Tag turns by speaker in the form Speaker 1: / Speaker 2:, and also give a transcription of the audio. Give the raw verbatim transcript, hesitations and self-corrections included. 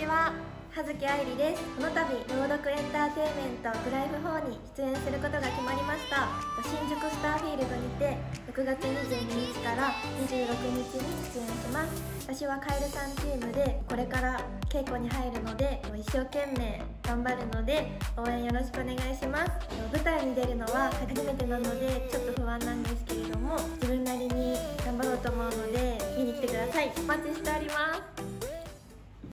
Speaker 1: は、葉月愛理です。この度朗読エンターテインメントドライブフォーに出演することが決まりました。新宿スターフィールドにてろくがつにじゅうににちからにじゅうろくにちに出演します。私はカエルさんチームでこれから稽古に入るので一生懸命頑張るので応援よろしくお願いします。舞台に出るのは初めてなのでちょっと不安なんですけれども、自分なりに頑張ろうと思うので見に来てください。お待ちしております。